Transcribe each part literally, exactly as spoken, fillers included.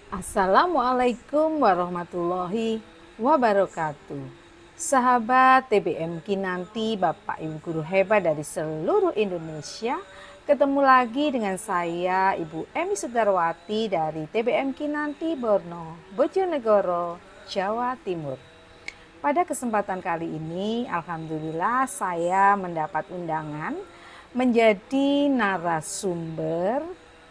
Assalamualaikum warahmatullahi wabarakatuh. Sahabat T B M Kinanti, Bapak Ibu guru hebat dari seluruh Indonesia, ketemu lagi dengan saya Ibu Emi Sudarwati dari T B M Kinanti Borno, Bojonegoro, Jawa Timur. Pada kesempatan kali ini, alhamdulillah saya mendapat undangan menjadi narasumber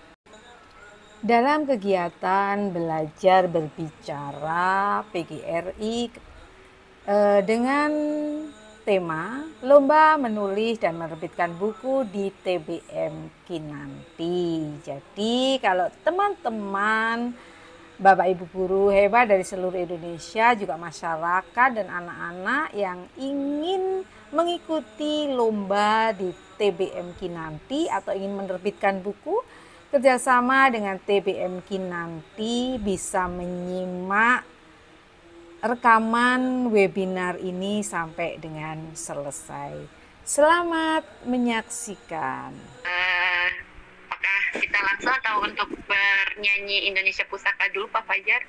dalam kegiatan belajar berbicara P G R I eh, dengan tema Lomba Menulis dan Menerbitkan Buku di T B M Kinanti. Jadi kalau teman-teman Bapak Ibu guru hebat dari seluruh Indonesia, juga masyarakat dan anak-anak yang ingin mengikuti lomba di T B M Kinanti atau ingin menerbitkan buku, kerjasama dengan T B M Kinanti bisa menyimak rekaman webinar ini sampai dengan selesai. Selamat menyaksikan. Uh, apakah kita langsung atau untuk bernyanyi Indonesia Pusaka dulu Pak Fajar?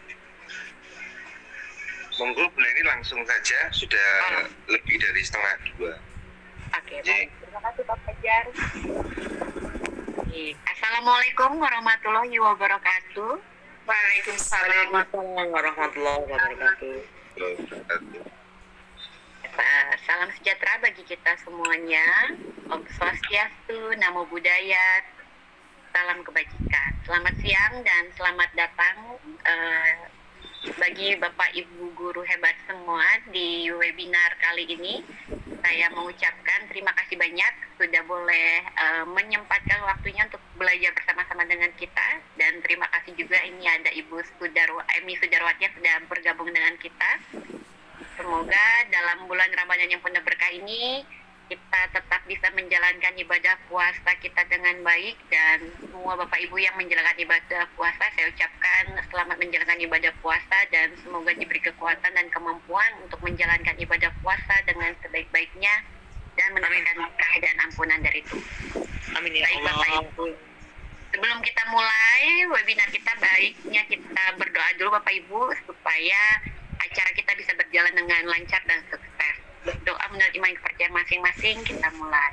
Monggo, bulan ini langsung saja, sudah oh. lebih dari setengah dua. Oke, okay, baik. Terima kasih Pak Fajar. Assalamualaikum warahmatullahi wabarakatuh. Waalaikumsalam warahmatullahi wabarakatuh. Salam sejahtera bagi kita semuanya. Om Swastiastu, Namo Buddhaya, salam kebajikan. Selamat siang dan selamat datang uh, bagi Bapak Ibu guru hebat semua di webinar kali ini. Saya mengucapkan terima kasih banyak sudah boleh uh, menyempatkan waktunya untuk belajar bersama-sama dengan kita, dan terima kasih juga ini ada Ibu Sudarwa, Emi Sudarwati yang sudah bergabung dengan kita. Semoga dalam bulan Ramadan yang penuh berkah ini kita tetap bisa menjalankan ibadah puasa kita dengan baik, dan semua Bapak Ibu yang menjalankan ibadah puasa, saya ucapkan selamat menjalankan ibadah puasa dan semoga diberi kekuatan dan kemampuan untuk menjalankan ibadah puasa dengan sebaik-baiknya dan mendapatkan berkah dan ampunan dari Tuhan. Amin ya baik, Allah. Bapak Ibu. Sebelum kita mulai webinar kita, baiknya kita berdoa dulu Bapak Ibu supaya acara kita bisa berjalan dengan lancar dan sukses. Berdoa menurut iman kepercayaan masing-masing, kita mulai.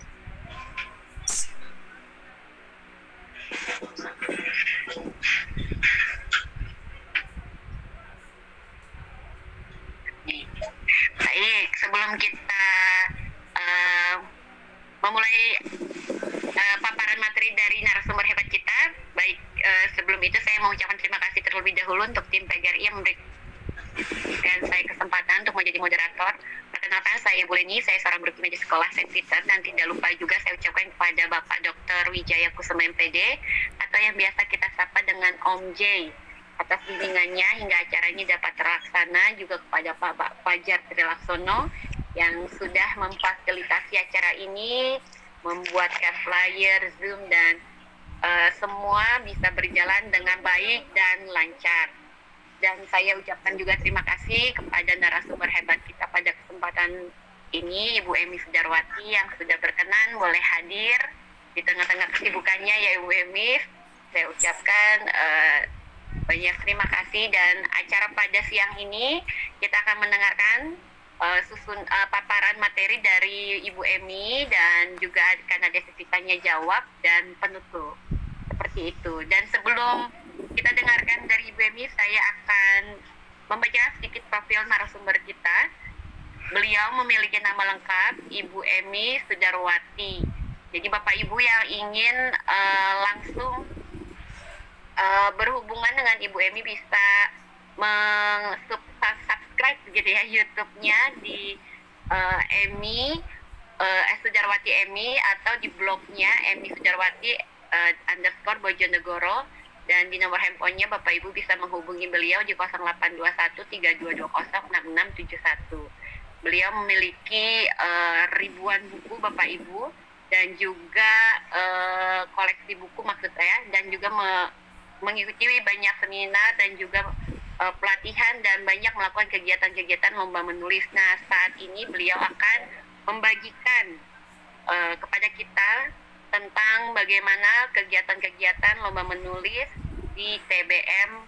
Baik, sebelum kita uh, memulai uh, paparan materi dari narasumber hebat kita, baik uh, sebelum itu saya mau ucapkan terima kasih terlebih dahulu untuk tim P G R I yang memberikan saya kesempatan untuk menjadi moderator. Perkenalkan, saya Bu Leni, saya seorang guru kimia di sekolah Saint Peter, dan tidak lupa juga saya ucapkan kepada Bapak Doktor Wijaya Kusuma M Pd atau yang biasa kita sapa dengan Om J atas bimbingannya hingga acara ini dapat terlaksana, juga kepada Pak Fajar Trilaksono yang sudah memfasilitasi acara ini, membuatkan flyer, Zoom, dan uh, semua bisa berjalan dengan baik dan lancar. Dan saya ucapkan juga terima kasih kepada narasumber hebat kita pada kesempatan ini, Ibu Emi Sudarwati yang sudah berkenan boleh hadir di tengah-tengah kesibukannya ya Ibu Emi. Saya ucapkan uh, banyak terima kasih, dan acara pada siang ini kita akan mendengarkan uh, susun uh, paparan materi dari Ibu Emi, dan juga akan ada sesi tanya jawab dan penutup seperti itu. Dan sebelum kita dengarkan dari Ibu Emi, saya akan membaca sedikit profil narasumber kita. Beliau memiliki nama lengkap Ibu Emi Sudarwati. Jadi Bapak Ibu yang ingin uh, langsung uh, berhubungan dengan Ibu Emi bisa meng-subscribe gitu ya YouTube-nya di uh, Emi uh, Sudarwati Emi, atau di blognya Emi Sudarwati uh, underscore Bojonegoro. Dan di nomor handphonenya Bapak Ibu bisa menghubungi beliau di nol delapan dua satu tiga dua dua nol enam enam tujuh satu. Beliau memiliki uh, ribuan buku Bapak Ibu, dan juga uh, koleksi buku maksud saya, dan juga me- mengikuti banyak seminar dan juga uh, pelatihan, dan banyak melakukan kegiatan-kegiatan lomba menulis. Nah, saat ini beliau akan membagikan uh, kepada kita tentang bagaimana kegiatan-kegiatan lomba menulis di T B M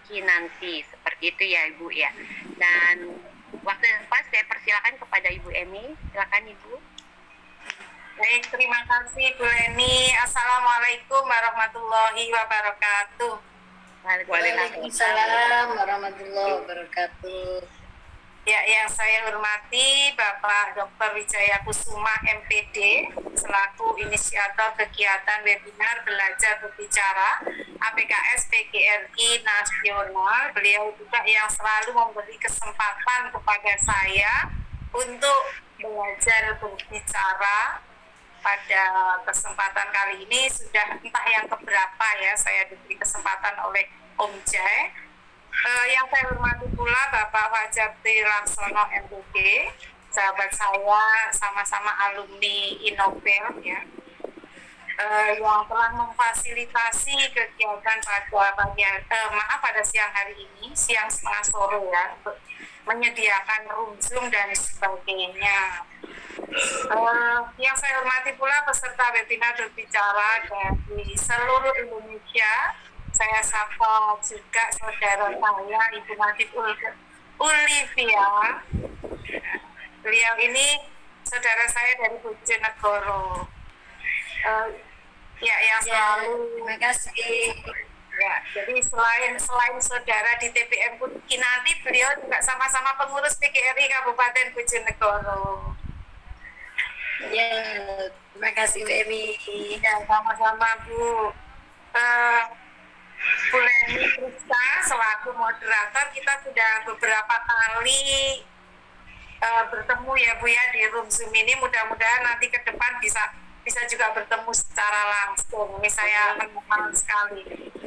Kinanti. Seperti itu ya Ibu ya. Dan waktu yang pas saya persilakan kepada Ibu Emi. Silakan Ibu. Baik, terima kasih Bu Leni. Assalamualaikum warahmatullahi wabarakatuh. Waalaikumsalam warahmatullahi wabarakatuh. Ya, yang saya hormati Bapak Doktor Wijaya Kusuma M P D selaku inisiator kegiatan webinar belajar berbicara A P K S P G R I Nasional. Beliau juga yang selalu memberi kesempatan kepada saya untuk belajar berbicara. Pada kesempatan kali ini sudah entah yang keberapa ya saya diberi kesempatan oleh Om Jai. Uh, yang saya hormati pula Bapak Fajar Laksono M P D, sahabat saya, sama-sama alumni Innovel ya, uh, yang telah memfasilitasi kegiatan pada pagi, uh, maaf pada siang hari ini, siang setengah sore ya, untuk menyediakan room Zoom dan sebagainya. Uh, yang saya hormati pula peserta webinar berbicara dari seluruh Indonesia. Saya sapa juga saudara saya Ibu Nadif Ulivia. Beliau ini saudara saya dari Bojonegoro. Uh, ya, yang selalu. Ya, terima kasih. Ya, jadi selain selain saudara di T P M Kinanti, beliau juga sama-sama pengurus P G R I Kabupaten Bojonegoro. Ya, terima kasih Bu Emi. Ya, sama-sama Bu. Uh, Bu Leni Krista selaku moderator, kita sudah beberapa kali uh, bertemu ya Bu ya di room Zoom ini. Mudah-mudahan nanti ke depan bisa bisa juga bertemu secara langsung. Ini saya mengenal sekali.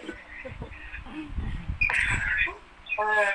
uh,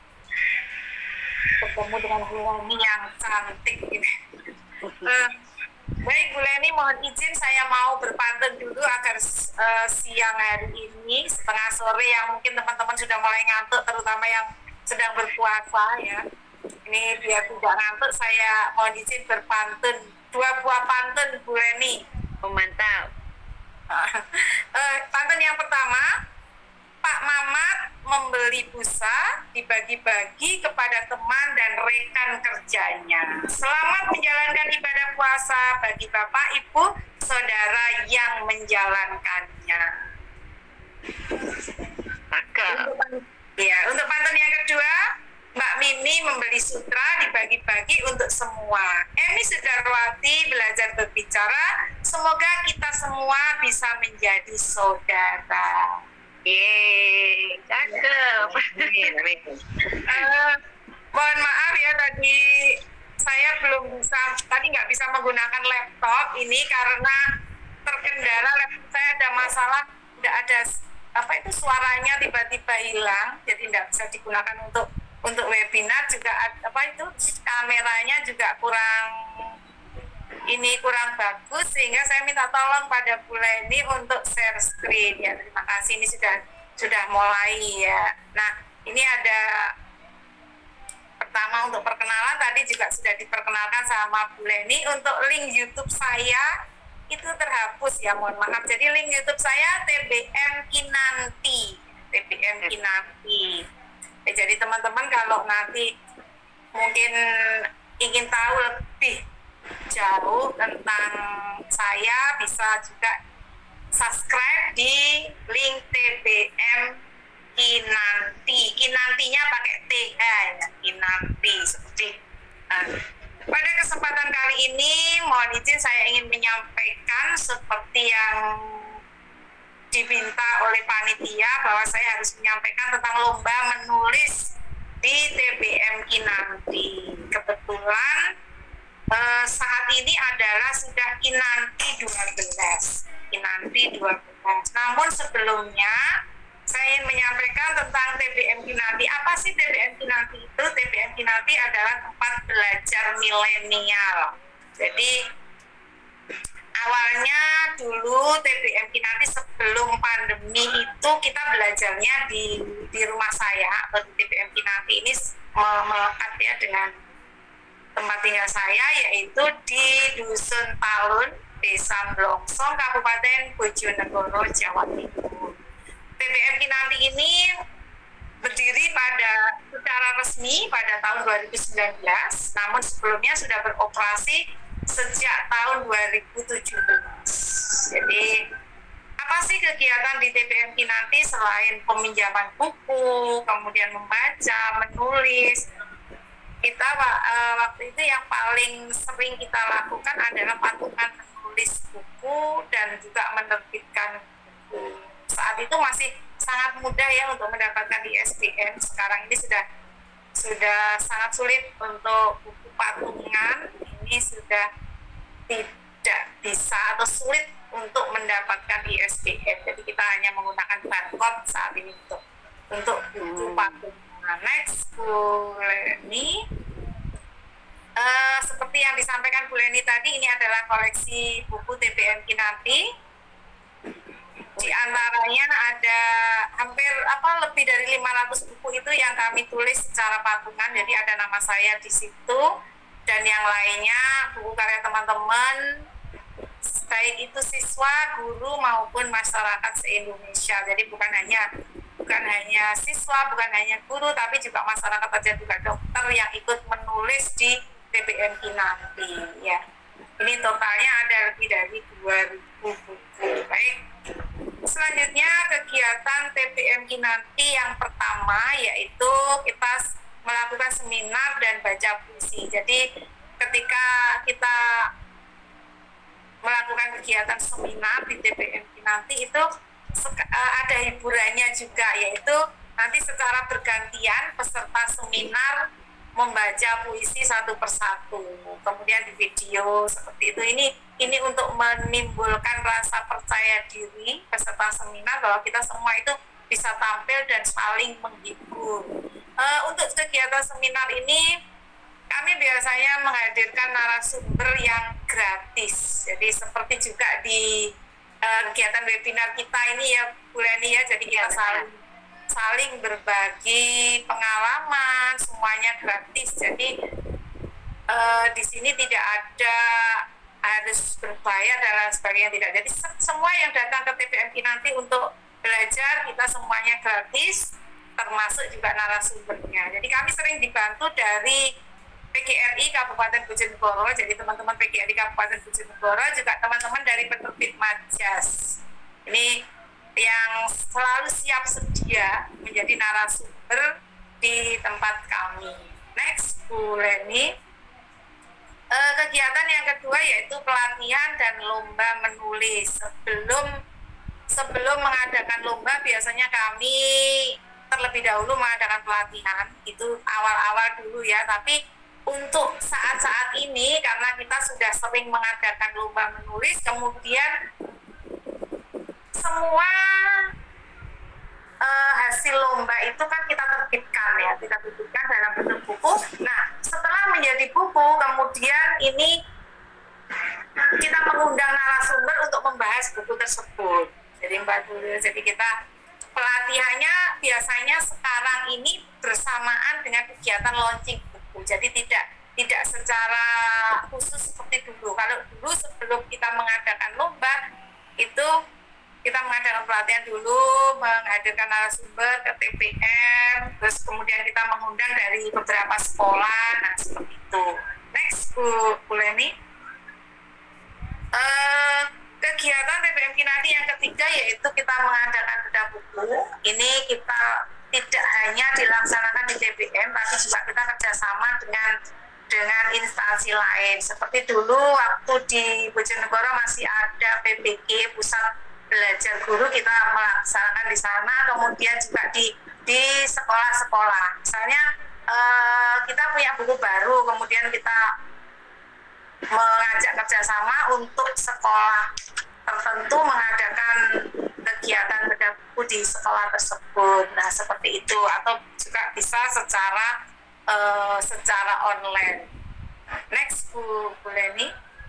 bertemu dengan Bu Leni yang cantik ini. Uh, Baik Bu Leni, mohon izin saya mau berpantun dulu agar uh, siang hari ini setengah sore yang mungkin teman-teman sudah mulai ngantuk, terutama yang sedang berpuasa ya. Ini biar tidak ngantuk, saya mohon izin berpantun dua buah pantun Bu Leni. Oh, mantap. uh, pantun yang pertama, Pak Mamat membeli busa, dibagi-bagi kepada teman dan rekan kerjanya. Selamat menjalankan ibadah puasa bagi Bapak, Ibu, Saudara yang menjalankannya. Maka. Ya, untuk pantun yang kedua, Mbak Mimi membeli sutra, dibagi-bagi untuk semua. Emi Sudarwati belajar berbicara, semoga kita semua bisa menjadi saudara. Yeay, cakep. uh, mohon maaf ya tadi saya belum bisa, tadi nggak bisa menggunakan laptop ini karena terkendala laptop saya ada masalah, tidak ada apa itu suaranya tiba-tiba hilang, jadi nggak bisa digunakan untuk untuk webinar juga apa itu kameranya juga kurang ini kurang bagus sehingga saya minta tolong pada Bu Leni untuk share screen ya. Terima kasih, ini sudah sudah mulai ya. Nah, ini ada pertama untuk perkenalan tadi juga sudah diperkenalkan sama Bu Leni. Untuk link YouTube saya itu terhapus ya, mohon maaf. Jadi link YouTube saya T B M Kinanti, T B M Kinanti. Ya, jadi teman-teman kalau nanti mungkin ingin tahu lebih jauh tentang saya bisa juga subscribe di link T B M Kinanti. Kinantinya pakai T H ya, Kinanti seperti. Nah, pada kesempatan kali ini mohon izin saya ingin menyampaikan seperti yang diminta oleh panitia bahwa saya harus menyampaikan tentang lomba menulis di T B M Kinanti. Kebetulan Uh, saat ini adalah sudah Kinanti dua belas. Kinanti dua belas. Namun sebelumnya saya ingin menyampaikan tentang T B M Kinanti. Apa sih T B M Kinanti itu? T B M Kinanti adalah tempat belajar milenial. Jadi awalnya dulu T B M Kinanti sebelum pandemi itu kita belajarnya di di rumah saya atau di T B M Kinanti ini melekat ya dengan tempat tinggal saya, yaitu di Dusun Talun, Desa Blongsong, Kabupaten Bojonegoro, Jawa Timur. T B M Kinanti ini ber, resmi pada tahun dua ribu sembilan belas, namun sebelumnya sudah beroperasi sejak tahun dua ribu tujuh belas. Jadi apa sih kegiatan di T P M Kinanti selain peminjaman buku, kemudian membaca, menulis? Kita uh, waktu itu yang paling sering kita lakukan adalah patungan menulis buku dan juga menerbitkan buku. Saat itu masih sangat mudah ya untuk mendapatkan I S B N. Sekarang ini sudah sudah sangat sulit untuk buku patungan. Ini sudah tidak bisa atau sulit untuk mendapatkan I S B N. Jadi kita hanya menggunakan barcode saat ini untuk untuk buku patungan. Next, Bu Leni. Uh, seperti yang disampaikan Bu Leni tadi, ini adalah koleksi buku T P M Kinanti. Di antaranya ada hampir apa lebih dari lima ratus buku itu yang kami tulis secara patungan. Jadi ada nama saya di situ dan yang lainnya buku karya teman-teman, baik itu siswa, guru maupun masyarakat se-Indonesia. Jadi bukan hanya bukan hanya siswa, bukan hanya guru, tapi juga masyarakat saja, juga dokter yang ikut menulis di T P M Kinanti. Ya, ini totalnya ada lebih dari dua ribu buku. Baik. Selanjutnya kegiatan T P M Kinanti yang pertama yaitu kita melakukan seminar dan baca puisi. Jadi ketika kita melakukan kegiatan seminar di T P M Kinanti itu ada hiburannya juga, yaitu nanti secara bergantian peserta seminar membaca puisi satu persatu, kemudian di video seperti itu. Ini ini untuk menimbulkan rasa percaya diri peserta seminar bahwa kita semua itu bisa tampil dan saling menghibur. Uh, untuk kegiatan seminar ini kami biasanya menghadirkan narasumber yang gratis. Jadi seperti juga di uh, kegiatan webinar kita ini ya Bu Leni ya, jadi kita saling saling berbagi pengalaman, semuanya gratis. Jadi uh, di sini tidak ada harus berbayar dan lain sebagainya, tidak. Jadi semua yang datang ke T P M Kinanti untuk belajar kita semuanya gratis, termasuk juga narasumbernya. Jadi kami sering dibantu dari P G R I Kabupaten Bojonegoro, jadi teman-teman P G R I Kabupaten Bojonegoro, juga teman-teman dari penerbit Majas. Ini yang selalu siap sedia menjadi narasumber di tempat kami. Next, Bu Leni. E, kegiatan yang kedua yaitu pelatihan dan lomba menulis. Sebelum sebelum mengadakan lomba, biasanya kami terlebih dahulu mengadakan pelatihan. Itu awal-awal dulu ya, tapi untuk saat-saat ini karena kita sudah sering mengadakan lomba menulis, kemudian semua uh, hasil lomba itu kan kita terbitkan ya, kita terbitkan dalam bentuk buku. Nah, setelah menjadi buku, kemudian ini kita mengundang narasumber untuk membahas buku tersebut. Jadi Mbak Dulu, jadi kita pelatihannya biasanya sekarang ini bersamaan dengan kegiatan launching buku. Jadi tidak tidak secara khusus seperti dulu. Kalau dulu sebelum kita mengadakan lomba itu kita mengadakan pelatihan dulu, menghadirkan narasumber ke T P M, terus kemudian kita mengundang dari beberapa sekolah, nah seperti itu. Next, Bu, Bu Leni. Uh, kegiatan T P M Kinanti yang ketiga yaitu kita mengadakan bedah buku. Ini kita tidak hanya dilaksanakan di T P M, tapi juga kita kerjasama dengan dengan instansi lain. Seperti dulu waktu di Bojonegoro masih ada P B G, Pusat Belajar Guru, kita melaksanakan di sana, kemudian juga di di sekolah-sekolah. Misalnya eh, kita punya buku baru, kemudian kita mengajak kerjasama untuk sekolah tertentu mengadakan kegiatan bedah buku di sekolah tersebut. Nah seperti itu, atau juga bisa secara eh, secara online. Next, Bu, Bu Leni.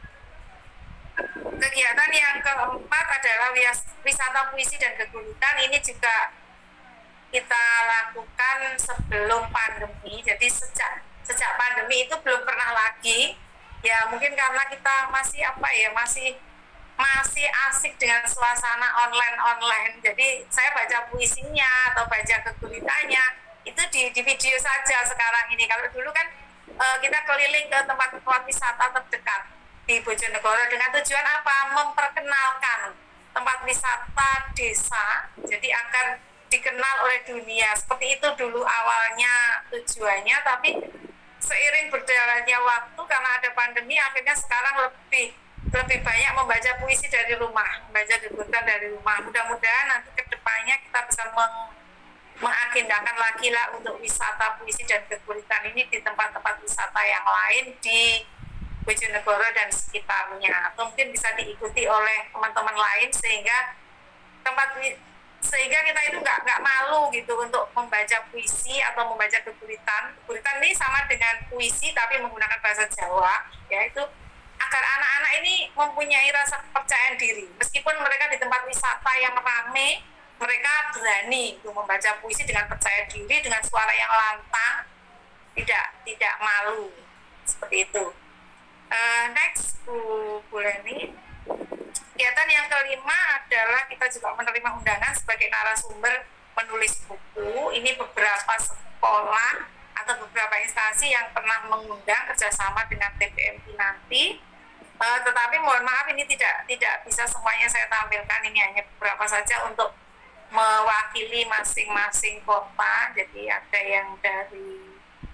Kegiatan yang keempat adalah wisata puisi dan kegurutan. Ini juga kita lakukan sebelum pandemi. Jadi sejak sejak pandemi itu belum pernah lagi. Ya mungkin karena kita masih apa ya masih masih asik dengan suasana online online. Jadi saya baca puisinya atau baca keguritannya itu di, di video saja sekarang ini. Kalau dulu kan uh, kita keliling ke tempat-tempat wisata terdekat di Bojonegoro dengan tujuan apa? Memperkenalkan tempat wisata desa, jadi akan dikenal oleh dunia. Seperti itu dulu awalnya tujuannya, tapi seiring berjalannya waktu karena ada pandemi, akhirnya sekarang lebih lebih banyak membaca puisi dari rumah, membaca gegutan dari rumah. Mudah-mudahan nanti kedepannya kita bisa meng, mengagendakan lagi lah untuk wisata puisi dan gegutan ini di tempat-tempat wisata yang lain di Bojonegoro dan sekitarnya, atau mungkin bisa diikuti oleh teman-teman lain sehingga tempat sehingga kita itu nggak nggak malu gitu untuk membaca puisi atau membaca gegutan. Gegutan ini sama dengan puisi tapi menggunakan bahasa Jawa, yaitu agar anak-anak ini mempunyai rasa kepercayaan diri. Meskipun mereka di tempat wisata yang ramai, mereka berani untuk membaca puisi dengan percaya diri, dengan suara yang lantang, tidak tidak malu seperti itu. Uh, next, Bu, Bu Leni. Kegiatan yang kelima adalah kita juga menerima undangan sebagai narasumber menulis buku. Ini beberapa sekolah atau beberapa instansi yang pernah mengundang kerjasama dengan T P M I nanti. Uh, tetapi mohon maaf ini tidak tidak bisa semuanya saya tampilkan. Ini hanya beberapa saja untuk mewakili masing-masing kota. Jadi ada yang dari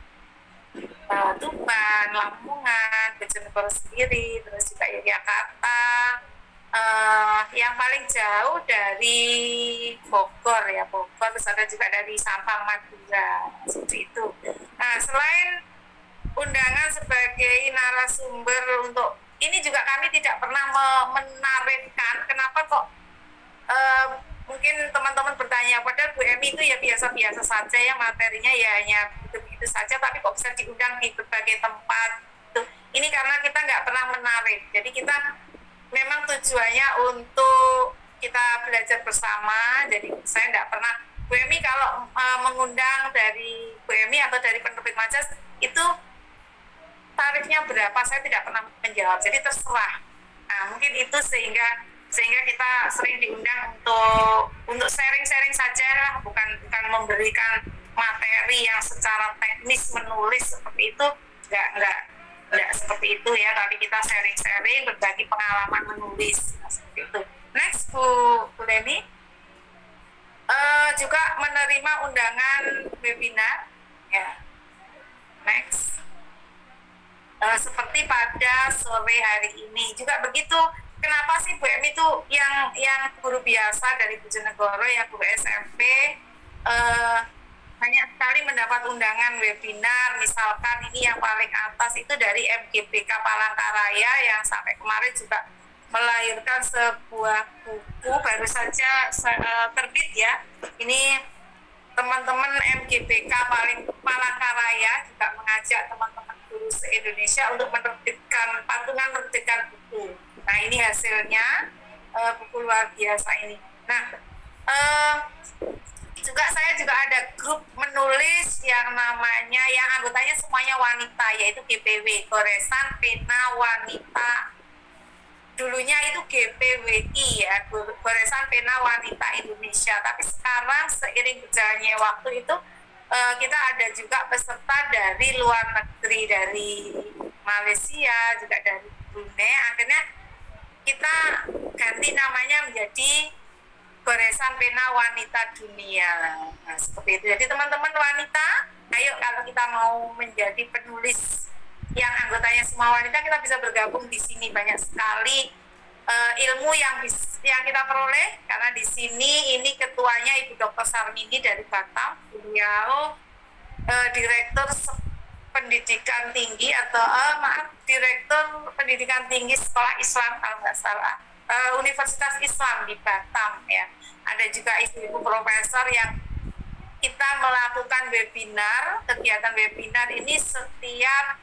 Uh, Tuban, Lamongan, Bojonegoro sendiri, terus juga Yogyakarta, uh, yang paling jauh dari Bogor ya, Bogor, terus ada juga dari Sampang, Madura, seperti itu. Nah, selain undangan sebagai narasumber untuk ini juga kami tidak pernah menarikkan kenapa kok uh, mungkin teman-teman bertanya, padahal Bu Emi itu ya biasa-biasa saja ya, materinya ya hanya begitu-begitu saja, tapi kok bisa diundang di berbagai tempat. Tuh. Ini karena kita nggak pernah menarik, jadi kita memang tujuannya untuk kita belajar bersama. Jadi saya nggak pernah, Bu Emi kalau uh, mengundang dari Bu Emi atau dari penerbit Majas itu tarifnya berapa, saya tidak pernah menjawab, jadi terserah. Nah mungkin itu sehingga sehingga kita sering diundang untuk untuk sharing-sharing saja lah, bukan bukan memberikan materi yang secara teknis menulis seperti itu, enggak enggak enggak seperti itu ya, tapi kita sharing-sharing, berbagi pengalaman menulis seperti itu. Next, Bu, Bu Leni, uh, juga menerima undangan webinar ya. Next, uh, seperti pada sore hari ini juga begitu. Kenapa sih Bu Emi itu yang yang guru biasa dari Bojonegoro, yang guru S M P eh, banyak sekali mendapat undangan webinar, misalkan ini yang paling atas itu dari M G B K Palangkaraya yang sampai kemarin juga melahirkan sebuah buku baru saja uh, terbit ya. Ini teman-teman M G B K paling Palangkaraya juga mengajak teman-teman guru se-Indonesia untuk menerbitkan patungan menerbitkan buku. Nah ini hasilnya, uh, buku luar biasa ini. Nah uh, juga saya juga ada grup menulis yang namanya, yang anggotanya semuanya wanita, yaitu G P W, Goresan Pena Wanita. Dulunya itu G P W I ya, Goresan Pena Wanita Indonesia. Tapi sekarang seiring berjalannya waktu itu uh, kita ada juga peserta dari luar negeri, dari Malaysia, juga dari Brunei. Akhirnya kita ganti namanya menjadi Goresan Pena Wanita Dunia. Nah, seperti itu. Jadi teman-teman wanita, ayo kalau kita mau menjadi penulis yang anggotanya semua wanita, kita bisa bergabung di sini. Banyak sekali uh, ilmu yang bis, yang kita peroleh, karena di sini ini ketuanya Ibu Doktor Sarmini dari Batam. Beliau uh, direktur pendidikan tinggi atau uh, maaf direktur pendidikan tinggi sekolah Islam kalau nggak salah, uh, Universitas Islam di Batam ya. Ada juga ibu-ibu profesor yang kita melakukan webinar, kegiatan webinar ini setiap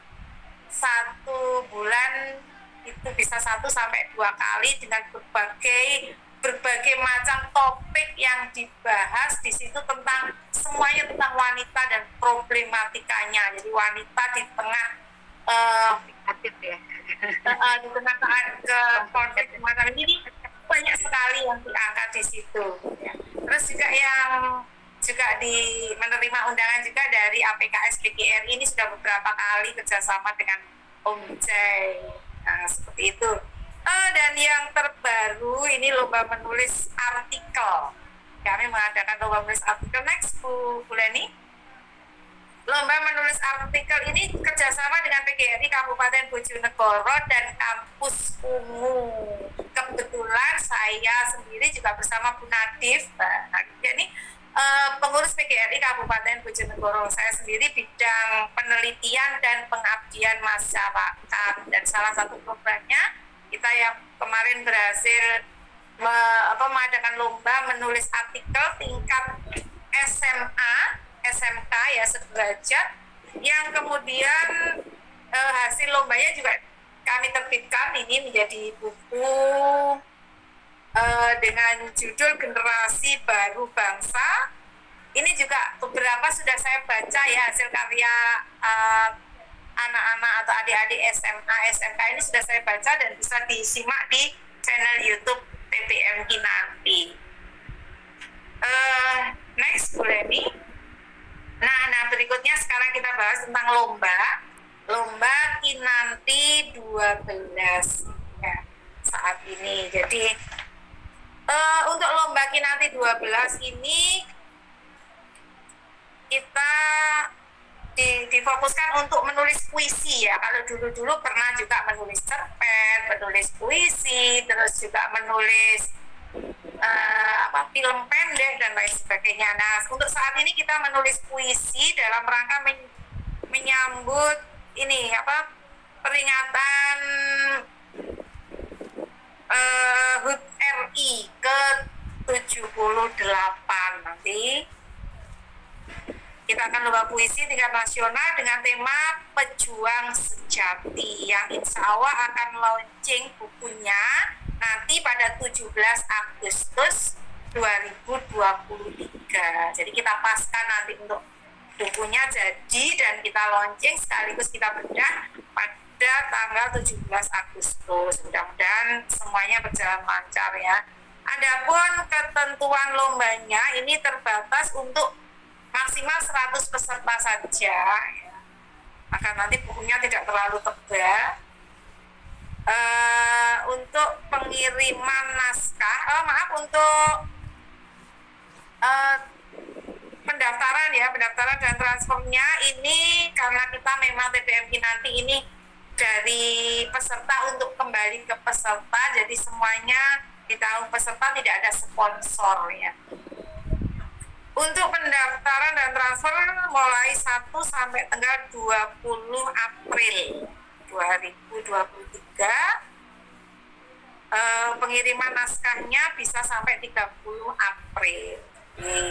satu bulan itu bisa satu sampai dua kali dengan berbagai berbagai macam topik yang dibahas di situ, tentang semuanya tentang wanita dan problematikanya. Jadi wanita di tengah uh, ya. uh, di tengah ke konflik semacam ini banyak sekali yang diangkat di situ. Ya. Terus juga yang juga di menerima undangan juga dari A P K S B K R I. Ini sudah beberapa kali kerjasama dengan Om Jai. Nah, seperti itu. Uh, dan yang terbaru ini lomba menulis artikel. Kami mengadakan lomba menulis artikel. Next, Bu, Bu Leni. Lomba menulis artikel ini kerjasama dengan P G R I Kabupaten Bojonegoro dan Kampus Ungu. Kebetulan saya sendiri juga bersama Bu Nadif. Nah, ini uh, pengurus P G R I Kabupaten Bojonegoro. Saya sendiri bidang penelitian dan pengabdian masyarakat. Dan salah satu programnya kita yang kemarin berhasil me, apa, mengadakan lomba menulis artikel tingkat S M A, S M K ya sederajat, yang kemudian eh, hasil lombanya juga kami terbitkan ini menjadi buku eh, dengan judul Generasi Baru Bangsa. Ini juga beberapa sudah saya baca ya, hasil karya eh, anak-anak atau adik-adik S M A, S M K ini sudah saya baca dan bisa disimak di channel YouTube P P M Kinanti. Uh, next, Bu Leni. Nah, nah berikutnya sekarang kita bahas tentang lomba, lomba Kinanti dua belas ya, saat ini. Jadi uh, untuk lomba Kinanti dua belas ini kita Di, difokuskan untuk menulis puisi ya. Kalau dulu-dulu pernah juga menulis cerpen, menulis puisi, terus juga menulis uh, apa film pendek dan lain sebagainya. Nah, untuk saat ini kita menulis puisi dalam rangka men, menyambut ini apa peringatan uh, H U T R I ke tujuh puluh delapan nanti. Kita akan lomba puisi tingkat nasional dengan tema Pejuang Sejati yang insya Allah akan launching bukunya nanti pada tujuh belas Agustus dua ribu dua puluh tiga. Jadi kita paskan nanti untuk bukunya jadi dan kita launching sekaligus kita bedah pada tanggal tujuh belas Agustus. Mudah-mudahan semuanya berjalan lancar ya. Adapun ketentuan lombanya ini terbatas untuk maksimal seratus peserta saja ya. Akan nanti bukunya tidak terlalu tebal. Uh, untuk pengiriman naskah, oh maaf untuk uh, pendaftaran ya, pendaftaran dan transfernya ini karena kita memang T P M Kinanti ini dari peserta untuk kembali ke peserta, jadi semuanya ditanggung peserta, tidak ada sponsor ya. Untuk pendaftaran dan transfer mulai satu sampai tanggal dua puluh April dua ribu dua puluh tiga. E, pengiriman naskahnya bisa sampai tiga puluh April. Oke.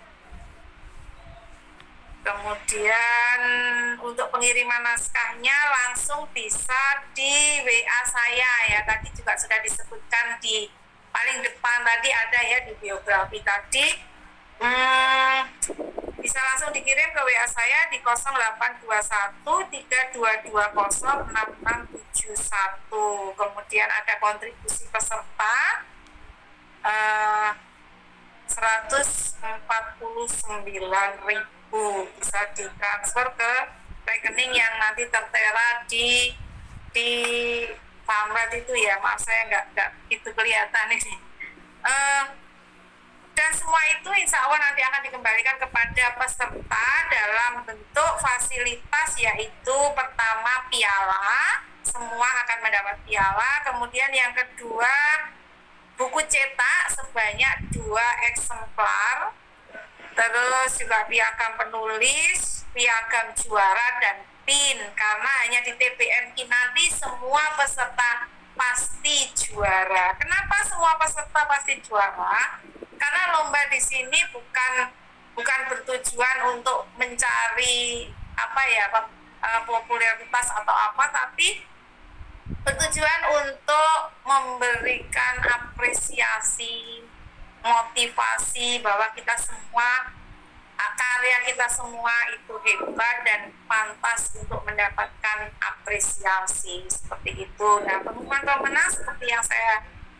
Kemudian untuk pengiriman naskahnya langsung bisa di W A saya ya. Tadi juga sudah disebutkan di paling depan tadi ada ya di biografi tadi. Hmm, bisa langsung dikirim ke W A saya di nol delapan dua satu tiga dua dua nol enam enam tujuh satu. Kemudian ada kontribusi peserta uh, seratus empat puluh sembilan ribu, bisa ditransfer ke rekening yang nanti tertera di di pamflet itu ya. Maaf saya nggak nggak itu kelihatan ini. Uh, Dan semua itu insya Allah nanti akan dikembalikan kepada peserta dalam bentuk fasilitas, yaitu pertama piala, semua akan mendapat piala. Kemudian yang kedua buku cetak sebanyak dua eksemplar. Terus juga piagam penulis, piagam juara, dan pin. Karena hanya di T P M Kinanti semua peserta pasti juara. Kenapa semua peserta pasti juara? Karena lomba di sini bukan bukan bertujuan untuk mencari apa ya popularitas atau apa, tapi bertujuan untuk memberikan apresiasi, motivasi bahwa kita semua, karya kita semua itu hebat dan pantas untuk mendapatkan apresiasi seperti itu. Nah, pengumuman pemenang seperti yang saya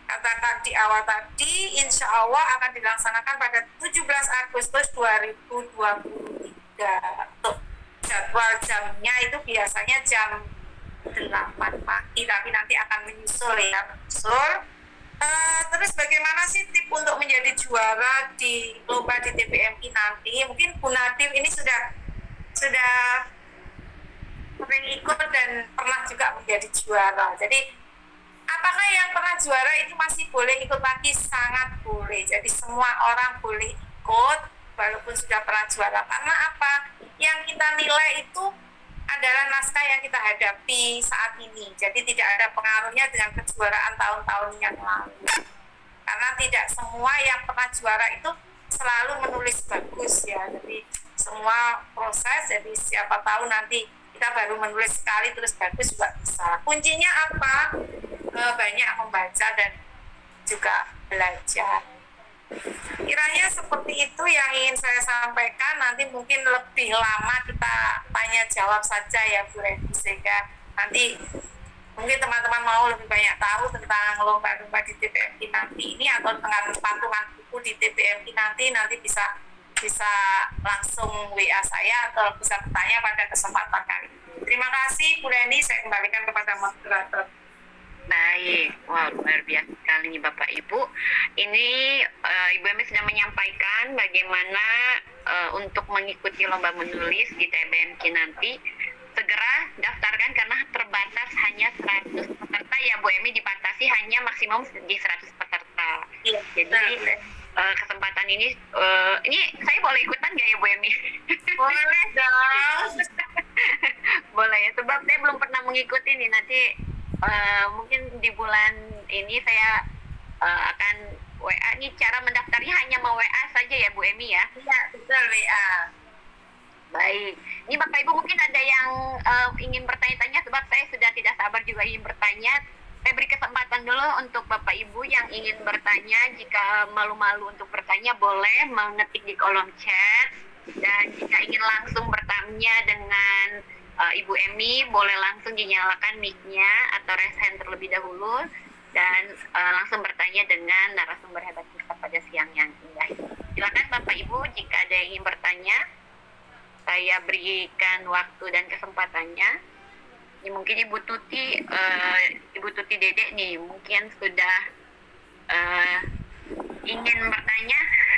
katakan di awal tadi, insya Allah akan dilaksanakan pada tujuh belas Agustus dua ribu dua puluh tiga. Untuk jadwal jamnya itu biasanya jam delapan pagi, tapi nanti akan menyusul ya, menyusul. Uh, terus bagaimana sih tip untuk menjadi juara di lomba di T B M I nanti? Mungkin Bu Nadim ini sudah sudah sering ikut dan pernah juga menjadi juara. Jadi apakah yang pernah juara itu masih boleh ikut lagi? Sangat boleh. Jadi semua orang boleh ikut walaupun sudah pernah juara. Karena apa? Yang kita nilai itu adalah naskah yang kita hadapi saat ini. Jadi tidak ada pengaruhnya dengan kejuaraan tahun-tahun yang lalu. Karena tidak semua yang pernah juara itu selalu menulis bagus ya. Jadi semua proses, jadi siapa tahu nanti kita baru menulis sekali terus bagus juga bisa. Kuncinya apa? E, banyak membaca dan juga belajar. Kiranya seperti itu yang ingin saya sampaikan. Nanti mungkin lebih lama kita tanya jawab saja ya Bu Reni, sehingga nanti mungkin teman-teman mau lebih banyak tahu tentang lomba-lomba di T B M I nanti ini atau dengan patungan buku di T B M I nanti nanti bisa bisa langsung W A saya atau bisa bertanya pada kesempatan kali ini. Terima kasih Bu Reni, saya kembalikan kepada moderator. Baik, wah luar biasa sekali nih Bapak Ibu. Ini uh, Ibu Emi sudah menyampaikan bagaimana uh, untuk mengikuti lomba menulis di T B M K nanti. Segera daftarkan karena terbatas hanya seratus peserta ya Bu Emi, dibatasi hanya maksimum di seratus peserta. Iya, jadi uh, kesempatan ini, uh, ini saya boleh ikutan nggak ya Bu Emi? Boleh dong. Boleh ya, sebab saya belum pernah mengikuti nih. Nanti Uh, mungkin di bulan ini saya uh, akan W A. Ini cara mendaftarnya hanya mau W A saja ya Bu Emi ya? Iya, betul W A. Baik. Ini Bapak Ibu mungkin ada yang uh, ingin bertanya-tanya, sebab saya sudah tidak sabar juga ingin bertanya. Saya beri kesempatan dulu untuk Bapak Ibu yang ingin bertanya. Jika malu-malu untuk bertanya boleh mengetik di kolom chat. Dan jika ingin langsung bertanya dengan Uh, Ibu Emi, boleh langsung dinyalakan mic-nya atau raise hand terlebih dahulu dan uh, langsung bertanya dengan narasumber hebat kita pada siang yang indah. Silakan Bapak Ibu, jika ada yang ingin bertanya, saya berikan waktu dan kesempatannya. Ini mungkin Ibu Tuti, uh, Ibu Tuti Dedek nih, mungkin sudah uh, ingin bertanya.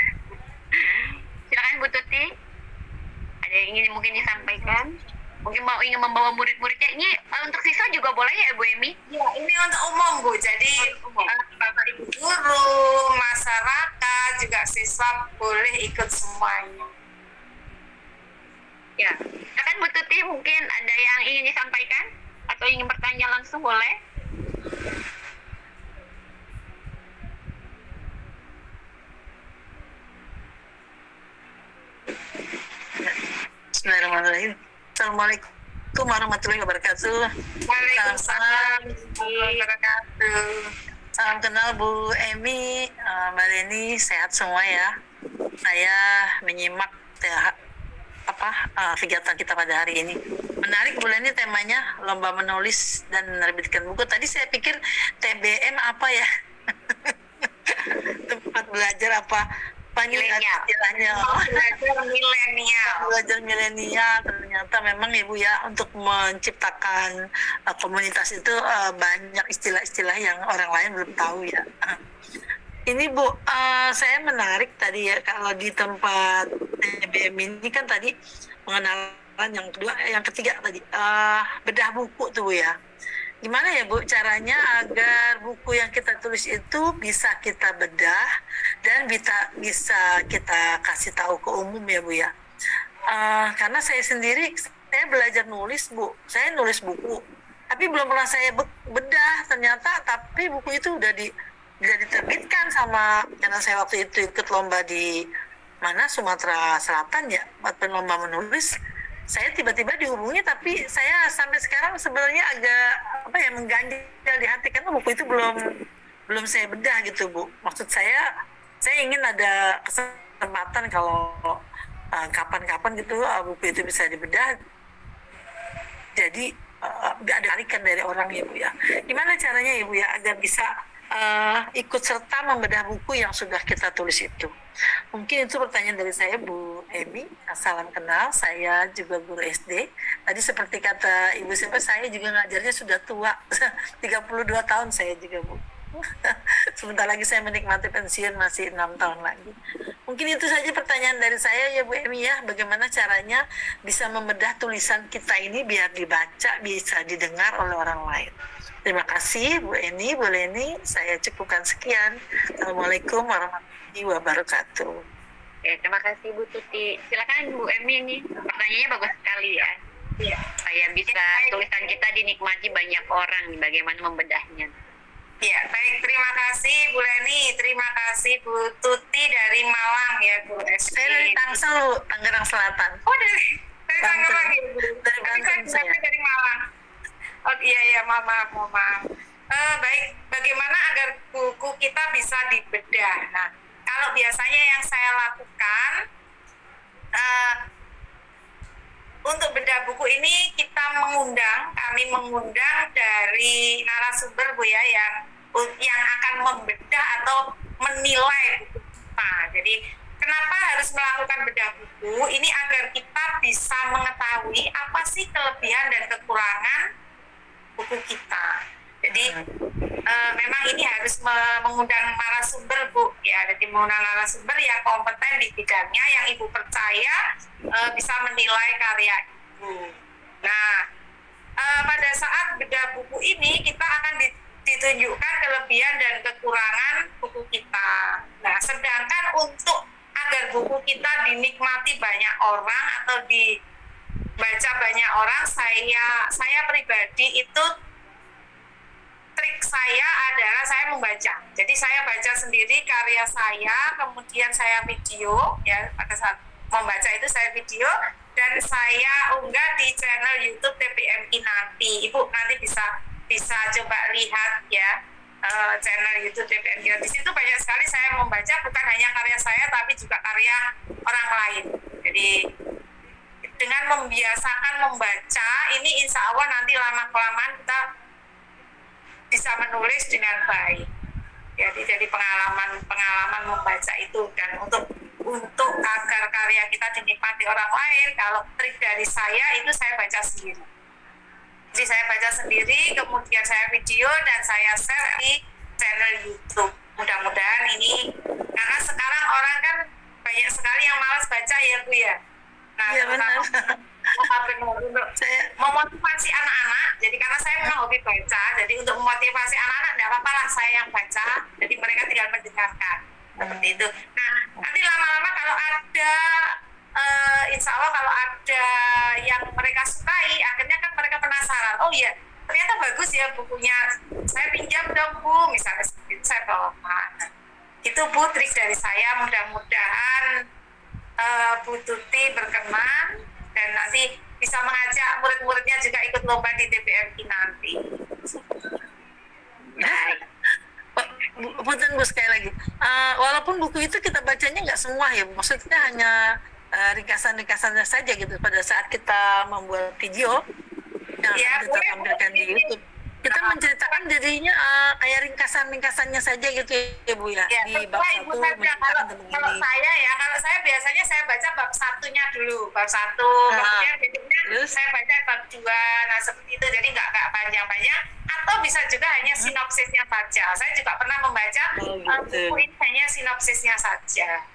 Silakan Bu Tuti, ada yang ingin mungkin disampaikan? Mungkin mau ingin membawa murid-muridnya. Ini uh, untuk siswa juga boleh ya Bu Emi? Ya, ini untuk umum Bu. Jadi umum. Uh, Bapak Ibu guru, masyarakat, juga siswa boleh ikut semuanya. Ya, kan Bu Tuti mungkin ada yang ingin disampaikan atau ingin bertanya langsung boleh? Bismillahirrahmanirrahim. Assalamualaikum warahmatullahi wabarakatuh. Waalaikumsalam warahmatullahi wabarakatuh. Salam kenal Bu Emi, uh, Mbak Leni, sehat semua ya. Saya menyimak ya, apa uh, kegiatan kita pada hari ini. Menarik Bu Leni temanya lomba menulis dan menerbitkan buku. Tadi saya pikir T B M apa ya? Tempat belajar apa? Milenial. Belajar milenial. Belajar milenial ternyata memang Ibu ya, untuk menciptakan uh, komunitas itu uh, banyak istilah-istilah yang orang lain belum tahu ya. Uh, ini Bu, uh, saya menarik tadi ya, kalau di tempat T B M ini kan tadi pengenalan yang kedua, eh, yang ketiga tadi uh, bedah buku tuh Bu ya. Gimana ya Bu caranya agar buku yang kita tulis itu bisa kita bedah dan bisa bisa kita kasih tahu ke umum ya Bu ya. Uh, karena saya sendiri saya belajar nulis Bu, saya nulis buku, tapi belum pernah saya bedah ternyata. Tapi buku itu udah di udah diterbitkan sama, karena saya waktu itu ikut lomba di mana Sumatera Selatan ya, buat lomba menulis. Saya tiba-tiba dihubungi, tapi saya sampai sekarang sebenarnya agak apa ya, mengganjal di hati karena buku itu belum belum saya bedah gitu Bu. Maksud saya saya ingin ada kesempatan kalau uh, kapan-kapan gitu uh, buku itu bisa dibedah. Jadi uh, ada tarikan dari orang ya Bu ya. Gimana caranya ya Bu ya agar bisa uh, ikut serta membedah buku yang sudah kita tulis itu? Mungkin itu pertanyaan dari saya, Bu Emi. Salam kenal, saya juga guru S D. Tadi seperti kata Ibu Siapa, saya juga ngajarnya sudah tua, tiga puluh dua tahun saya juga, Bu. Sebentar lagi saya menikmati pensiun, masih enam tahun lagi. Mungkin itu saja pertanyaan dari saya ya Bu Emi ya. Bagaimana caranya bisa membedah tulisan kita ini biar dibaca, bisa didengar oleh orang lain. Terima kasih Bu Eni, Bu Leni. Saya cukupkan sekian. Assalamualaikum warahmatullahi wabarakatuh. Oke, terima kasih Bu Tuti. Silakan Bu Emi, ini pertanyaannya bagus sekali ya. Iya. Saya bisa tulisan kita dinikmati banyak orang, bagaimana membedahnya. Ya, baik. Terima kasih Bu Leni, terima kasih Bu Tuti dari Malang ya, Bu S D. Saya dari Tangsel, Tangerang Selatan. Oh, dari dari Tangerang ya, Bu. Dari Tapi Banten saya saya. dari Malang. Oh iya iya, maaf maaf maaf. maaf. Eh, baik, bagaimana agar buku kita bisa dibedah? Nah, kalau biasanya yang saya lakukan eh, untuk bedah buku ini kita mengundang, kami mengundang dari narasumber Bu ya yang yang akan membedah atau menilai buku kita. Jadi kenapa harus melakukan bedah buku? Ini agar kita bisa mengetahui apa sih kelebihan dan kekurangan buku kita. Jadi uh, memang ini harus me- mengundang narasumber Bu ya, jadi mengundang narasumber yang kompeten di bidangnya, yang Ibu percaya uh, bisa menilai karya Ibu. Nah, uh, pada saat bedah buku ini kita akan di- ditunjukkan kelebihan dan kekurangan buku kita. Nah, sedangkan untuk agar buku kita dinikmati banyak orang atau dibaca banyak orang, saya saya pribadi itu trik saya adalah saya membaca. Jadi saya baca sendiri karya saya, kemudian saya video ya, pada saat membaca itu saya video dan saya unggah di channel YouTube T P M Kinanti. Ibu nanti bisa bisa coba lihat ya uh, channel YouTube T P M Kinanti. Di situ banyak sekali saya membaca, bukan hanya karya saya tapi juga karya orang lain. Jadi dengan membiasakan membaca ini, insya Allah nanti lama kelamaan kita bisa menulis dengan baik. Jadi jadi pengalaman pengalaman membaca itu, dan untuk untuk agar karya kita dinikmati orang lain, kalau trik dari saya itu saya baca sendiri. Jadi saya baca sendiri, kemudian saya video dan saya share di channel YouTube. Mudah-mudahan ini, karena sekarang orang kan banyak sekali yang malas baca ya Bu ya. Nah, Iya benar. untuk memotivasi anak-anak, jadi karena saya memang hobi baca, jadi untuk memotivasi anak-anak tidak apa-apa lah saya yang baca, jadi mereka tinggal mendengarkan seperti itu. Nah, nanti lama-lama kalau ada uh, insya Allah kalau ada yang mereka sukai, akhirnya kan mereka penasaran, oh iya ternyata bagus ya bukunya, saya pinjam dong Bu, misalnya seperti itu, saya bawa. Nah, itu Bu trik dari saya, mudah-mudahan uh, Bu Tuti berkenan dan nanti bisa mengajak murid-muridnya juga ikut lomba di T P M Kinanti. Baik. Punten Bu, sekali lagi. Uh, walaupun buku itu kita bacanya nggak semua ya, maksudnya hanya uh, ringkasan-ringkasannya saja gitu. Pada saat kita membuat video yang Ya, akan kita tampilkan di YouTube, kita menceritakan dirinya uh, kayak ringkasan-ringkasannya saja gitu ya Bu ya. Ya, Di bab sesuai, satu Bu, saja. Kalau, menceritakan tentang kalau ini. saya ya, kalau saya biasanya saya baca bab satunya dulu, bab satu, Ah, kemudian berikutnya terus? saya baca bab dua, nah seperti itu, jadi nggak nggak panjang-panjang, atau bisa juga hanya sinopsisnya saja. Saya juga pernah membaca Oh, uh, gitu. buku ini hanya sinopsisnya saja.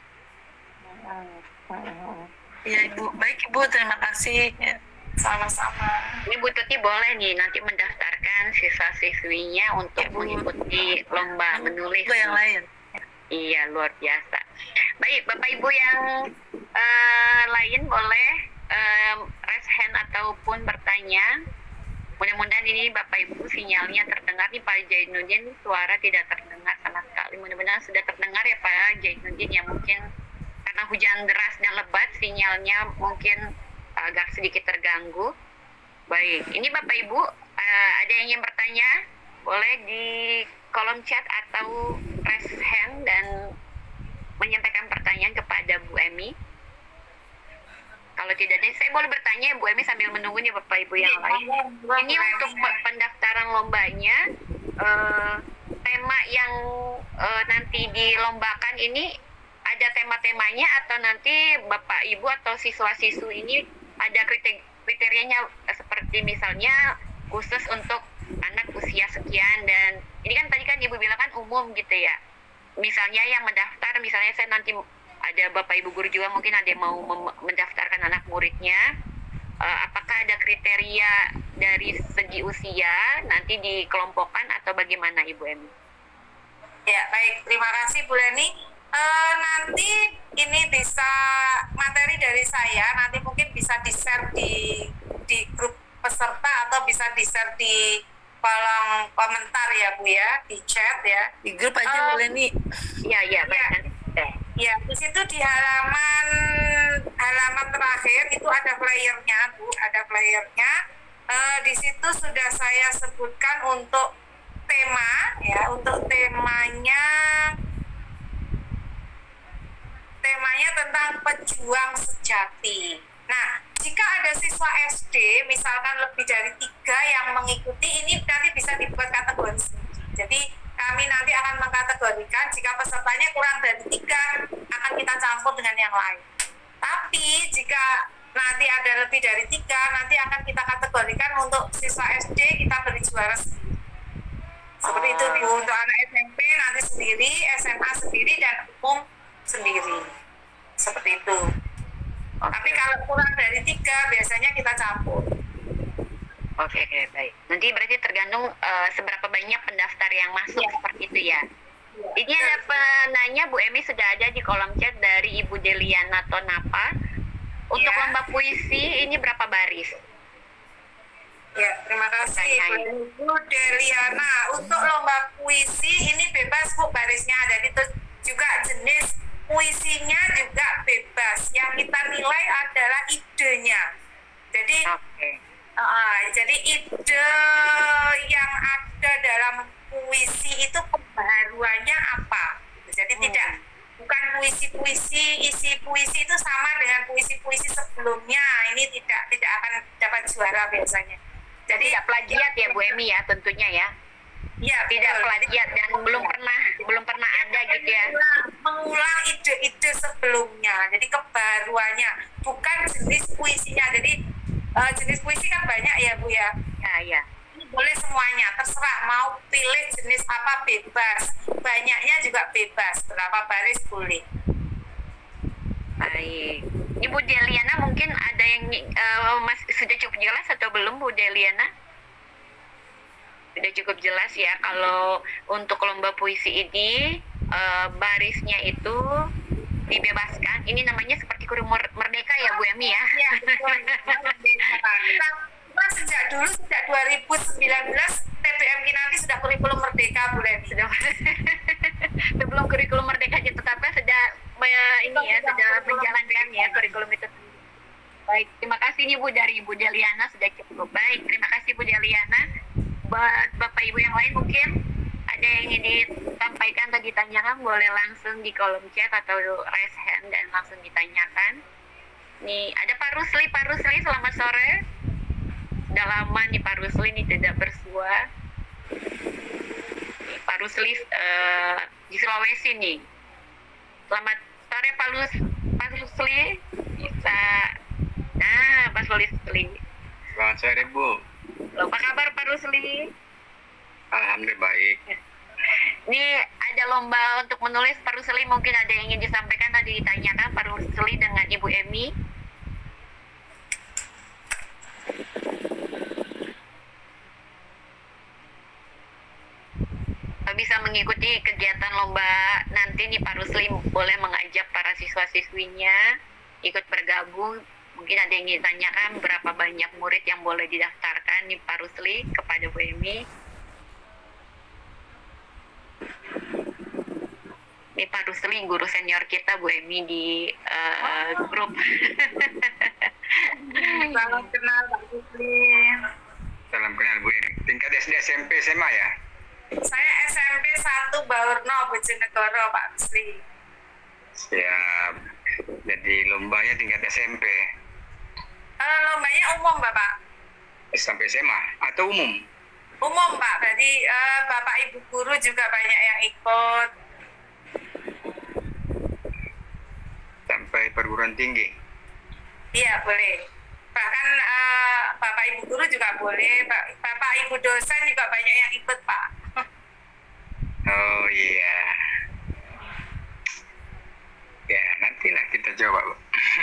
Ya Ibu, baik Ibu, terima kasih. Ya. Sama-sama. Ini Bu Tuti boleh nih nanti mendaftarkan siswa-siswinya untuk Ya, Bu. mengikuti lomba menulis. Juga yang lain. Iya, luar biasa. Baik, Bapak Ibu yang eh, lain boleh eh, raise hand ataupun bertanya. Mudah-mudahan ini Bapak Ibu sinyalnya terdengar nih Pak Jainuddin, suara tidak terdengar sama sekali. Mudah-mudahan sudah terdengar ya Pak Jainuddin, ya mungkin karena hujan deras dan lebat sinyalnya mungkin agak sedikit terganggu. Baik, ini Bapak Ibu uh, ada yang ingin bertanya, boleh di kolom chat atau raise hand dan menyampaikan pertanyaan kepada Bu Emi. Kalau tidak ada, saya boleh bertanya Bu Emi sambil menunggu nih Bapak Ibu yang lain. Ini untuk pendaftaran lombanya, uh, tema yang uh, nanti dilombakan ini ada tema-temanya atau nanti Bapak Ibu atau siswa-siswi ini ada kriter- kriterianya uh, seperti misalnya khusus untuk anak usia sekian, dan ini kan tadi kan Ibu bilang kan umum gitu ya. Misalnya yang mendaftar, misalnya saya nanti ada Bapak Ibu guru juga mungkin ada yang mau mem- mendaftarkan anak muridnya. Uh, apakah ada kriteria dari segi usia nanti dikelompokkan atau bagaimana Ibu Emi? Ya, baik. Terima kasih Bu Leni. Uh, nanti ini bisa materi dari saya nanti mungkin bisa di-share di di grup peserta atau bisa di-share di kolom komentar ya Bu ya, di chat ya. Di grup aja Uh, Bu Leni. Ya, ya, baik. Ya. Nanti. Ya, di situ di halaman halaman terakhir itu ada flyernya, Bu, ada flyernya. Uh, di situ sudah saya sebutkan untuk tema, ya, untuk temanya, temanya tentang pejuang sejati. Nah, jika ada siswa S D, misalkan lebih dari tiga yang mengikuti, ini nanti bisa dibuat kategori sendiri. Jadi kami nanti akan mengkategorikan jika pesertanya kurang dari tiga akan kita campur dengan yang lain. Tapi jika nanti ada lebih dari tiga nanti akan kita kategorikan untuk siswa S D kita beri juara sendiri. Seperti itu Bu, untuk anak S M P nanti sendiri, S M A sendiri dan umum sendiri. Seperti itu. Tapi kalau kurang dari tiga biasanya kita campur. Oke, oke, baik. Nanti berarti tergantung uh, seberapa banyak pendaftar yang masuk Ya. seperti itu ya. Ya. Ini ada penanya Bu Emi sudah ada di kolom chat dari Ibu Deliana Tonapa. Untuk Ya. lomba puisi ini berapa baris? Ya, terima kasih Pertanyaan. Bu Deliana. Untuk lomba puisi ini bebas Bu barisnya. Jadi itu juga jenis puisinya juga bebas. Yang kita nilai adalah idenya. Jadi Oke. Uh, jadi ide yang ada dalam puisi itu kebaruannya apa? Jadi Hmm. tidak bukan puisi-puisi, isi puisi itu sama dengan puisi-puisi sebelumnya. Ini tidak tidak akan dapat juara biasanya. Jadi Tidak plagiat ya Bu Emi ya tentunya ya. Ya, Tidak betul. plagiat dan belum pernah belum pernah ada gitu ya. Mengulang, mengulang ide-ide sebelumnya. Jadi kebaruannya bukan jenis puisinya. Jadi Uh, jenis puisi kan banyak ya Bu ya. Ya, ya. Ini boleh semuanya, terserah mau pilih jenis apa bebas. Banyaknya juga bebas, berapa baris boleh. Baik. Ibu Deliana mungkin ada yang uh, mas, sudah cukup jelas atau belum Bu Deliana? Sudah cukup jelas ya kalau untuk lomba puisi ini uh, barisnya itu dibebaskan. Ini namanya seperti kurikulum merdeka ya Bu Emi ya. Iya, betul. Kita, kita sejak dulu sejak dua ribu sembilan belas T B M Kinanti sudah kurikulum merdeka Bu Leni. Sudah sebelum kurikulum merdeka ditetapkan sudah me- ini ya sudah menjalankan ya kurikulum itu. Baik, terima kasih nih Bu dari Ibu Deliana sudah cukup baik. Terima kasih Bu Deliana. Buat Bapak Ibu yang lain mungkin ada yang ingin disampaikan atau ditanyakan boleh langsung di kolom chat atau raise hand dan langsung ditanyakan. Nih ada Pak Rusli, Pak Rusli selamat sore. Sudah lama nih Pak Rusli nih tidak bersua. Nih, Pak Rusli uh, di Sulawesi nih. Selamat sore Pak Lus, Pak Rusli bisa. Nah Pak Rusli. Selamat sore Bu. Apa kabar Pak Rusli? Alhamdulillah baik. Ini ada lomba untuk menulis Pak Rusli, mungkin ada yang ingin disampaikan tadi ditanyakan Pak Rusli dengan Ibu Emi. Bisa mengikuti kegiatan lomba nanti nih Pak Rusli boleh mengajak para siswa-siswinya ikut bergabung. Mungkin ada yang ingin ditanyakan berapa banyak murid yang boleh didaftarkan nih Pak Rusli kepada Bu Emi. Ini Pak Rusli guru senior kita Bu Emi di uh, grup. Salam kenal Pak Rusli. Salam kenal Bu Emi. Tingkat S D, S M P, S M A ya? Saya S M P satu Baurno Bojonegoro Pak Rusli. Siap. Jadi lombanya tingkat S M P. Kalau lombanya umum Bapak. Sampai S M A atau umum? Umum Pak, berarti uh, Bapak Ibu guru juga banyak yang ikut. Sampai perguruan tinggi? Iya, boleh. Bahkan uh, Bapak Ibu guru juga boleh, Bapak Ibu dosen juga banyak yang ikut Pak. Oh iya. Ya, nantilah kita coba, Bu.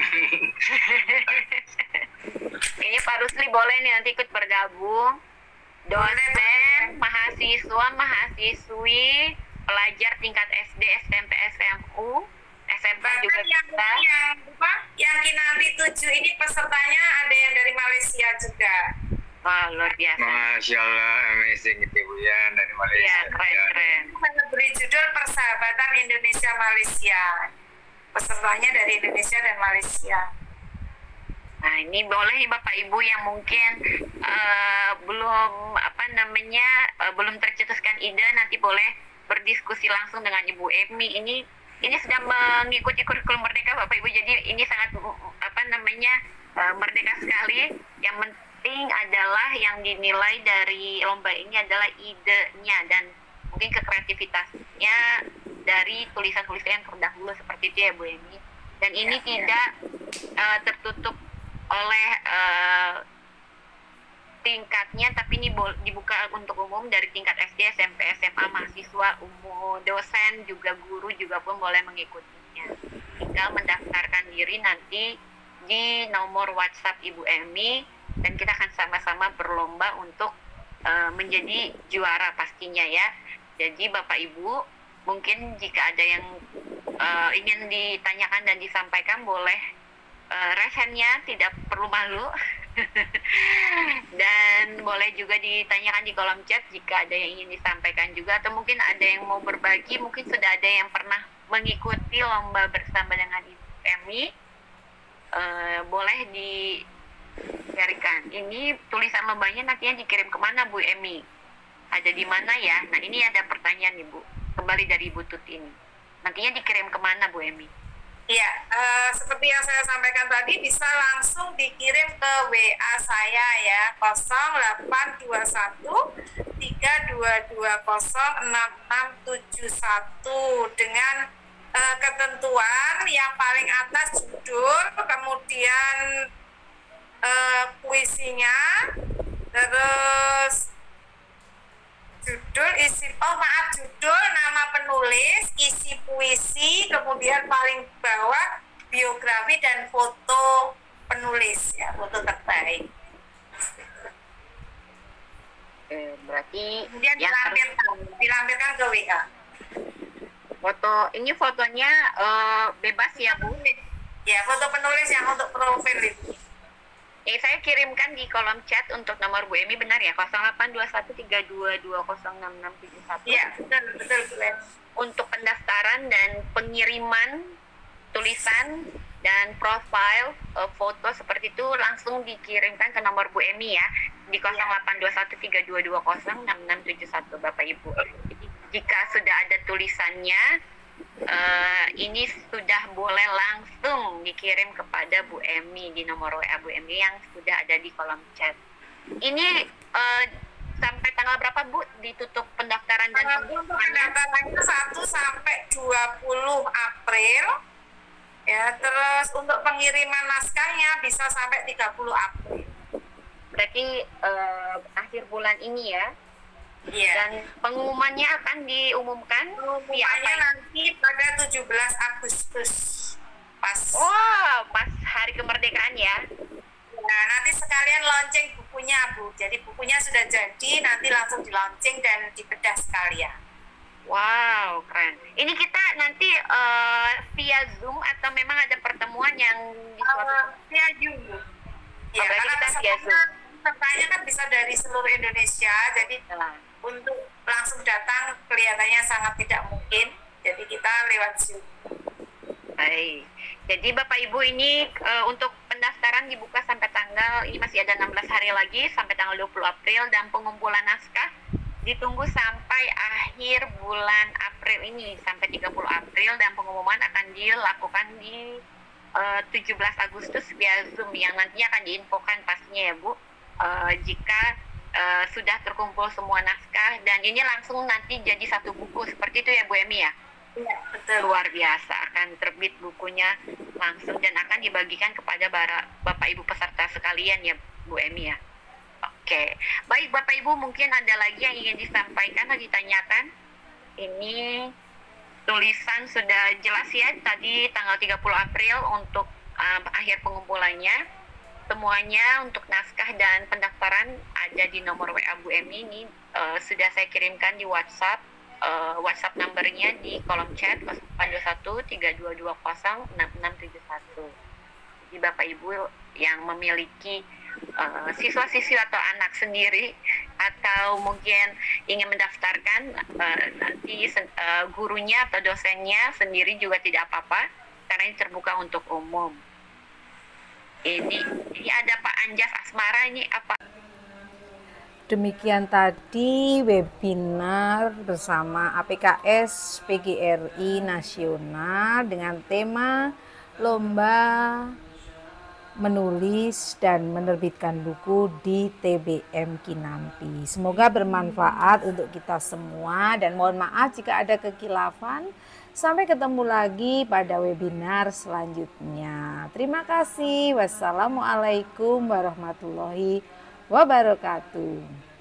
Ini Pak Rusli boleh nih nanti ikut bergabung. Dosen, mahasiswa, mahasiswi, pelajar tingkat S D, S M P, S M U, S M P juga yang, bisa. Yang, apa, yang Kinanti tujuh ini pesertanya ada yang dari Malaysia juga. Wah, luar biasa. Masya Allah, amazing gitu Bu ya, dari Malaysia. Iya, keren-keren. Saya beri judul Persahabatan Indonesia-Malaysia. Pesertanya dari Indonesia dan Malaysia. Nah, ini boleh nih Bapak Ibu yang mungkin uh, belum apa namanya uh, belum tercetuskan ide, nanti boleh berdiskusi langsung dengan Ibu Emi. Ini ini sedang mengikuti kurikulum Merdeka Bapak Ibu. Jadi ini sangat apa namanya uh, merdeka sekali. Yang penting adalah yang dinilai dari lomba ini adalah idenya dan mungkin kekreativitasnya dari tulisan-tulisan yang terdahulu seperti itu ya Bu Emi. Dan ini tidak uh, tertutup oleh uh, tingkatnya, tapi ini dibuka untuk umum dari tingkat S D, S M P, S M A, mahasiswa, umum, dosen, juga guru juga pun boleh mengikutinya. Tinggal mendaftarkan diri nanti di nomor WhatsApp Ibu Emi dan kita akan sama-sama berlomba untuk uh, menjadi juara pastinya ya. Jadi Bapak Ibu, mungkin jika ada yang uh, ingin ditanyakan dan disampaikan boleh. Uh, resennya tidak perlu malu dan boleh juga ditanyakan di kolom chat jika ada yang ingin disampaikan juga, atau mungkin ada yang mau berbagi, mungkin sudah ada yang pernah mengikuti lomba bersama dengan Ibu Emi, uh, boleh di-sharekan. Ini tulisan lombanya nantinya dikirim kemana Bu Emi? Ada di mana ya? Nah ini ada pertanyaan nih Bu, kembali dari Ibu Tuti ini. Nantinya dikirim kemana Bu Emi? Ya, uh, seperti yang saya sampaikan tadi, bisa langsung dikirim ke W A saya ya, nol delapan dua satu tiga dua dua nol enam enam tujuh satu dengan uh, ketentuan yang paling atas judul, kemudian uh, puisinya, terus judul, isi, oh maaf, judul, nama penulis, isi puisi, kemudian paling bawah biografi dan foto penulis ya, foto terbaik. Eh, berarti kemudian dilampirkan, harus... dilampirkan ke W A. Foto, ini fotonya uh, bebas ya Bu? Ya, foto penulis yang untuk profil itu. Eh, saya kirimkan di kolom chat untuk nomor Bu Emi, benar ya? nol delapan dua satu tiga dua dua nol enam enam tujuh satu. Iya, betul, betul, betul. Untuk pendaftaran dan pengiriman tulisan dan profil uh, foto seperti itu langsung dikirimkan ke nomor Bu Emi ya, di nol delapan dua satu tiga dua dua nol enam enam tujuh satu Bapak Ibu. Jadi, jika sudah ada tulisannya, Uh, ini sudah boleh langsung dikirim kepada Bu Emi di nomor W A Bu Emi yang sudah ada di kolom chat. Ini uh, sampai tanggal berapa Bu ditutup pendaftaran dan pengiriman? Pendaftaran itu satu sampai dua puluh April. Ya, terus untuk pengiriman naskahnya bisa sampai tiga puluh April. Berarti uh, akhir bulan ini ya. Iya. Dan pengumumannya akan diumumkan pengumumannya nanti pada tujuh belas Agustus pas. Wow, pas hari kemerdekaan ya. Nah, nanti sekalian launching bukunya Bu. Jadi bukunya sudah jadi, nanti langsung di launching dan dibedah sekalian. Wow, keren. Ini kita nanti uh, via Zoom atau memang ada pertemuan yang di suatu uh, via Zoom. Ya, oh, karena kita via Zoom. Pesertanya kan bisa dari seluruh Indonesia, jadi nah, untuk langsung datang kelihatannya sangat tidak mungkin. Jadi kita lewat Zoom. Baik. Jadi Bapak Ibu ini uh, untuk pendaftaran dibuka sampai tanggal, ini masih ada enam belas hari lagi sampai tanggal dua puluh April, dan pengumpulan naskah ditunggu sampai akhir bulan April ini sampai tiga puluh April, dan pengumuman akan dilakukan di uh, tujuh belas Agustus via Zoom yang nantinya akan diinfokan pastinya ya Bu. Uh, jika uh, sudah terkumpul semua naskah dan ini langsung nanti jadi satu buku seperti itu ya Bu Emi ya? Iya, betul. Luar biasa, akan terbit bukunya langsung dan akan dibagikan kepada para Bapak Ibu peserta sekalian ya Bu Emi ya. Oke, baik Bapak Ibu, mungkin ada lagi yang ingin disampaikan atau ditanyakan? Ini tulisan sudah jelas ya, tadi tanggal tiga puluh April untuk uh, akhir pengumpulannya. Semuanya untuk naskah dan pendaftaran ada di nomor W A Bu Emi ini, uh, sudah saya kirimkan di WhatsApp. Uh, WhatsApp numbernya di kolom chat nol delapan dua satu tiga dua dua nol enam enam tujuh satu. Jadi Bapak Ibu yang memiliki uh, siswa-siswi atau anak sendiri atau mungkin ingin mendaftarkan, uh, nanti uh, gurunya atau dosennya sendiri juga tidak apa-apa karena ini terbuka untuk umum. Ini, ini ada Pak Anjas Asmara, ini apa? Demikian tadi webinar bersama A P K S P G R I Nasional dengan tema Lomba Menulis dan Menerbitkan Buku di T B M Kinampi. Semoga bermanfaat untuk kita semua dan mohon maaf jika ada kekilafan. Sampai ketemu lagi pada webinar selanjutnya. Terima kasih. Wassalamualaikum warahmatullahi wabarakatuh.